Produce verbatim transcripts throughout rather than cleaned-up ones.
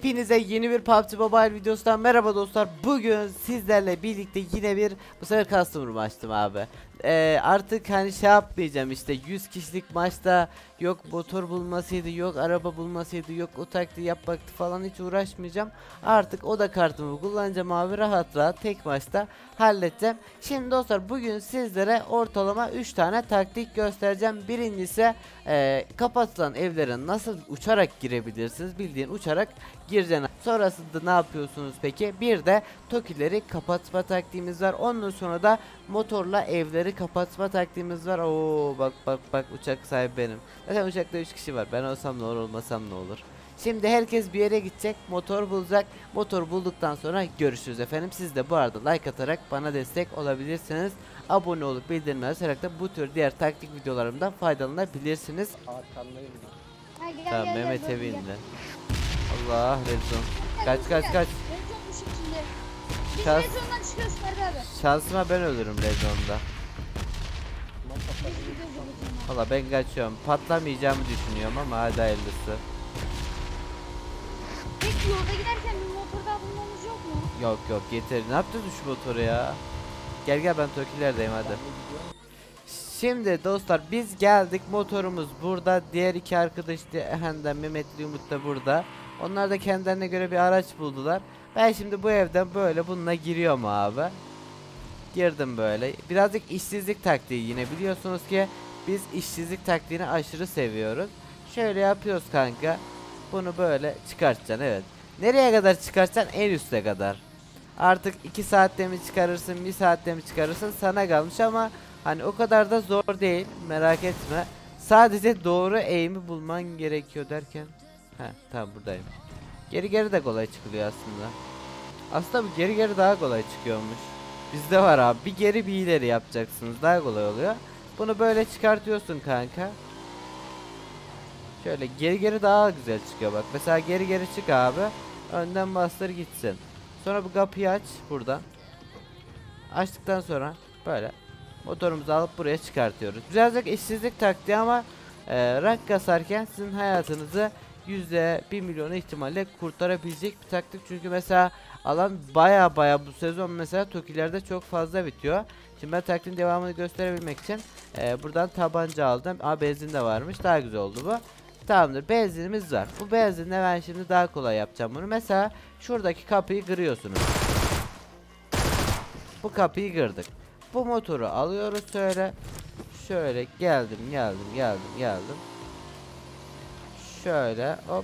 Hepinize yeni bir P U B G Mobile videosundan merhaba dostlar. Bugün sizlerle birlikte yine bir bu sefer customer maçtım abi. Ee, artık hani şey yapmayacağım, işte yüz kişilik maçta yok motor bulmasıydı, yok araba bulmasıydı, yok o taktiği yapmaktı falan, hiç uğraşmayacağım. Artık o da kartımı kullanacağım abi, rahat rahat tek maçta halledeceğim. Şimdi dostlar bugün sizlere ortalama üç tane taktik göstereceğim. Birincisi e, kapatılan evlere nasıl uçarak girebilirsiniz, bildiğin uçarak gireceksin. Sonrasında ne yapıyorsunuz peki? Bir de tokileri kapatma taktiğimiz var. Ondan sonra da motorla evleri kapatma taktiğimiz var. Oo bak bak bak, uçak sahibi benim. Zaten uçakta üç kişi var. Ben olsam ne olur, olmasam ne olur. Şimdi herkes bir yere gidecek, motor bulacak. Motor bulduktan sonra görüşürüz efendim. Siz de bu arada like atarak bana destek olabilirsiniz. Abone olup bildirimleri açarak da bu tür diğer taktik videolarımdan faydalanabilirsiniz. Arkandayım. Tamam, Mehmet evinde. Allah, Rezon. Kaç kaç kaç. Rezon bu şekilde. Biz Şans- Rezon'dan çıkıyoruz Ferdi abi. Şansıma ben ölürüm Rezon'da. Valla ben kaçıyorum. Patlamayacağımı düşünüyorum ama hadi hayırlısı. Peki yolda giderken bir motor daha bulmamız yok mu? Yok yok, yeter. Ne yaptın şu motoru ya? Gel gel, ben tokilerdeyim hadi. Şimdi dostlar biz geldik, motorumuz burada. Diğer iki arkadaş da Ehen'den, Mehmetli Umut da burada. Onlar da kendilerine göre bir araç buldular. Ben şimdi bu evden böyle bununla giriyorum abi. Girdim böyle. Birazcık işsizlik taktiği, yine biliyorsunuz ki biz işsizlik taktiğini aşırı seviyoruz. Şöyle yapıyoruz kanka. Bunu böyle çıkartacaksın, evet. Nereye kadar çıkartacaksın? En üste kadar. Artık iki saatte mi çıkarırsın, bir saatte mi çıkarırsın, sana kalmış ama hani o kadar da zor değil, merak etme. Sadece doğru eğimi bulman gerekiyor derken. He tamam, buradayım. Geri geri de kolay çıkılıyor aslında. Aslında bu geri geri daha kolay çıkıyormuş. Bizde var abi, bir geri bir ileri yapacaksınız, daha kolay oluyor. Bunu böyle çıkartıyorsun kanka. Şöyle geri geri daha güzel çıkıyor bak. Mesela geri geri çık abi. Önden bastır gitsin. Sonra bu kapıyı aç buradan. Açtıktan sonra böyle motorumuzu alıp buraya çıkartıyoruz. Birazcık işsizlik taktiği ama e, rank kasarken sizin hayatınızı yüzde bir milyonu ihtimalle kurtarabilecek bir taktik. Çünkü mesela alan baya baya bu sezon mesela tokilerde çok fazla bitiyor. Şimdi ben taktiğin devamını gösterebilmek için e, buradan tabanca aldım. Aa, benzin de varmış, daha güzel oldu bu. Tamamdır, benzinimiz var. Bu benzinle ben şimdi daha kolay yapacağım bunu. Mesela şuradaki kapıyı kırıyorsunuz. Bu kapıyı kırdık. Bu motoru alıyoruz şöyle. Şöyle geldim geldim geldim geldim. Şöyle hop.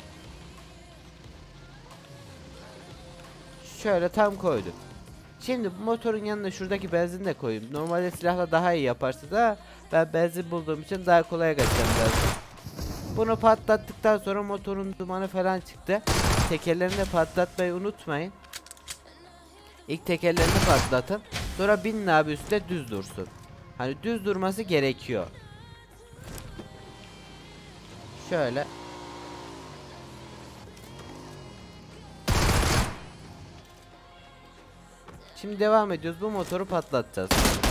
Şöyle tam koydum. Şimdi bu motorun yanına şuradaki benzin de koyayım. Normalde silahla daha iyi yaparsın da ben benzin bulduğum için daha kolay kaçacağım biraz. Bunu patlattıktan sonra motorun dumanı falan çıktı. Tekerlerini de patlatmayı unutmayın. İlk tekerlerini patlatın. Sonra binin abi üstte, düz dursun. Hani düz durması gerekiyor. Şöyle. Şimdi devam ediyoruz. Bu motoru patlatacağız.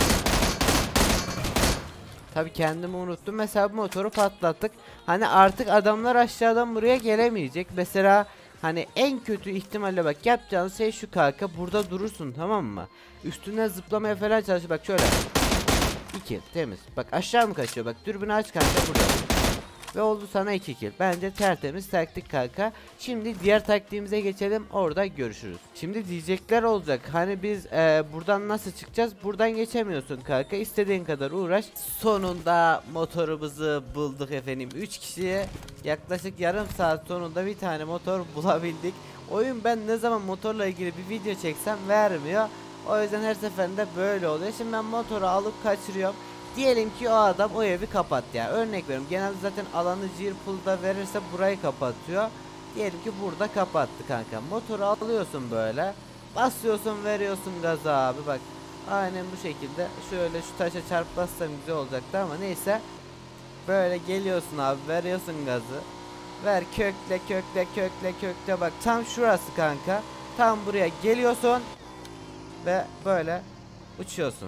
Tabi kendimi unuttum. Mesela bu motoru patlattık. Hani artık adamlar aşağıdan buraya gelemeyecek. Mesela hani en kötü ihtimalle bak, yapacağın şey şu kanka, burada durursun, tamam mı? Üstüne zıplamaya falan çalış. Bak şöyle. iki temiz. Bak aşağı mı kaçıyor? Bak dürbünü aç kanka, burada. Ve oldu sana iki kill. Bence tertemiz taktik kanka. Şimdi diğer taktiğimize geçelim. Orada görüşürüz. Şimdi diyecekler olacak. Hani biz e, buradan nasıl çıkacağız? Buradan geçemiyorsun kanka. İstediğin kadar uğraş. Sonunda motorumuzu bulduk efendim. üç kişiye yaklaşık yarım saat sonunda bir tane motor bulabildik. Oyun ben ne zaman motorla ilgili bir video çeksem vermiyor. O yüzden her seferinde böyle oluyor. Şimdi ben motoru alıp kaçırıyorum. Diyelim ki o adam o evi kapattı ya. Örnek veriyorum. Genelde zaten alanı Cirpul'da verirse burayı kapatıyor. Diyelim ki burada kapattı kanka. Motoru alıyorsun böyle. Basıyorsun, veriyorsun gazı abi bak. Aynen bu şekilde. Şöyle şu taşa çarpmazsam güzel olacaktı ama neyse. Böyle geliyorsun abi, veriyorsun gazı. Ver, kökle kökle kökle kökle, bak tam şurası kanka. Tam buraya geliyorsun. Ve böyle uçuyorsun.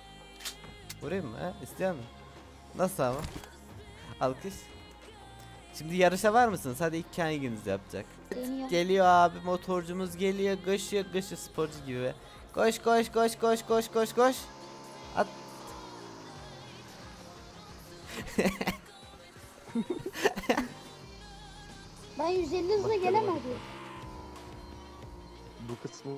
Vurayım mı? He? İstiyor musun? Nasıl ama? Alkış. Şimdi yarışa var mısınız? Hadi ilk hanginiz yapacak? Deniyor. Geliyor abi, motorcumuz geliyor. Koşuyor koşuyor sporcu gibi. Koş koş koş koş koş koş koş. At. Ben yüz elli hızla gelemem. Bu kısmı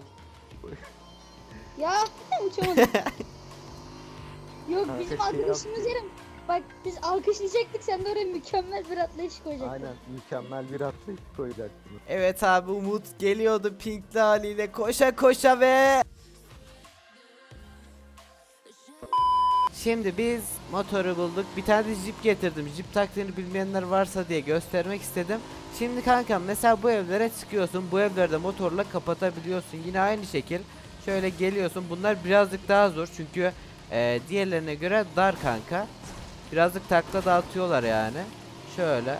Ya uçamadım. Yok Kanka bizim şey arkadaşımız yerim. Bak biz alkışlayacaktık, sen de oraya mükemmel bir atlayış koyacaktın. aynen mükemmel bir atlayış koyacaksınız. Evet abi, Umut geliyordu pinkli haliyle koşa koşa ve şimdi biz motoru bulduk. Bir tane de jip getirdim. Jip taktiğini bilmeyenler varsa diye göstermek istedim. Şimdi kankam mesela bu evlere çıkıyorsun. Bu evlerde motorla kapatabiliyorsun. Yine aynı şekil. Şöyle geliyorsun. Bunlar birazcık daha zor çünkü e, diğerlerine göre dar kanka. Birazcık takla dağıtıyorlar yani. Şöyle.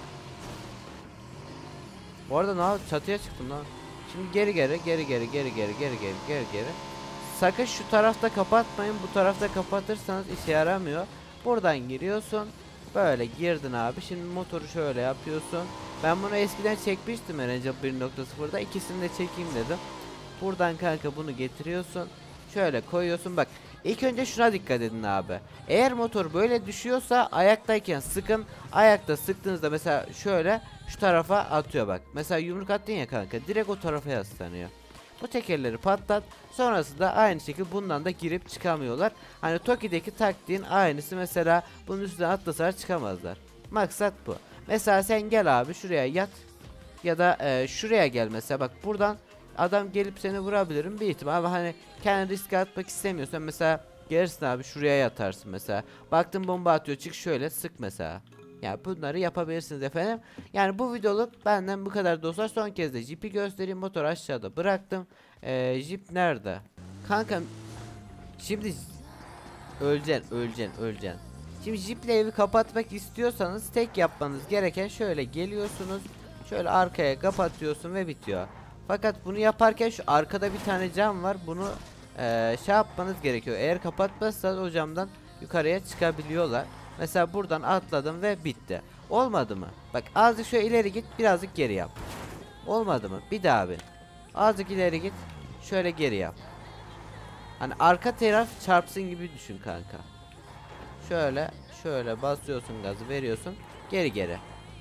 Bu arada ne yap- çatıya çıktım lan. Şimdi geri geri geri geri geri geri geri geri geri geri. Sakın şu tarafta kapatmayın. Bu tarafta kapatırsanız işe yaramıyor. Buradan giriyorsun. Böyle girdin abi. Şimdi motoru şöyle yapıyorsun. Ben bunu eskiden çekmiştim Erencil bir nokta sıfırda. İkisini de çekeyim dedim. Buradan kanka bunu getiriyorsun. Şöyle koyuyorsun. Bak ilk önce şuna dikkat edin abi. Eğer motor böyle düşüyorsa ayaktayken sıkın. Ayakta sıktığınızda mesela şöyle şu tarafa atıyor bak. Mesela yumruk attın ya kanka, direkt o tarafa yaslanıyor. Bu tekerleri patlat. Sonrasında aynı şekilde bundan da girip çıkamıyorlar. Hani Toki'deki taktiğin aynısı, mesela bunun üstüne atlasalar çıkamazlar. Maksat bu. Mesela sen gel abi şuraya yat. Ya da e, şuraya gel mesela, bak buradan adam gelip seni vurabilirim bir ihtimal, ama hani kendi riske atmak istemiyorsan mesela gelirsin abi şuraya yatarsın mesela. Baktın bomba atıyor, çık şöyle sık mesela. Yani bunları yapabilirsiniz efendim. Yani bu videoluk benden bu kadar dostlar. Son kez de Jeep'i göstereyim. Motor aşağıda bıraktım. Ee, Jeep nerede? Kankam şimdi öleceksin öleceksin öleceksin. Şimdi Jeep'le evi kapatmak istiyorsanız tek yapmanız gereken şöyle geliyorsunuz. Şöyle arkaya kapatıyorsun ve bitiyor. Fakat bunu yaparken şu arkada bir tane cam var. Bunu ee, şey yapmanız gerekiyor. Eğer kapatmazsanız o camdan yukarıya çıkabiliyorlar. Mesela buradan atladım ve bitti. Olmadı mı? Bak azıcık şöyle ileri git, birazcık geri yap. Olmadı mı? Bir daha bin. Azıcık ileri git, şöyle geri yap. Hani arka taraf çarpsın gibi düşün kanka. Şöyle şöyle basıyorsun, gazı veriyorsun, geri geri.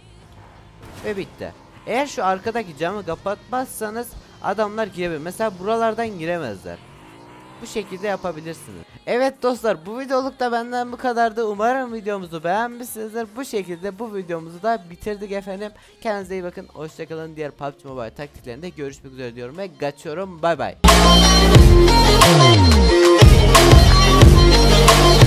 Ve bitti. Eğer şu arkadaki camı kapatmazsanız adamlar girebilir. Mesela buralardan giremezler. Bu şekilde yapabilirsiniz. Evet dostlar, bu videoluk da benden bu kadardı. Umarım videomuzu beğenmişsinizdir. Bu şekilde bu videomuzu da bitirdik efendim. Kendinize iyi bakın. Hoşçakalın. Diğer P U B G Mobile taktiklerinde görüşmek üzere diyorum ve kaçıyorum. Bay bay.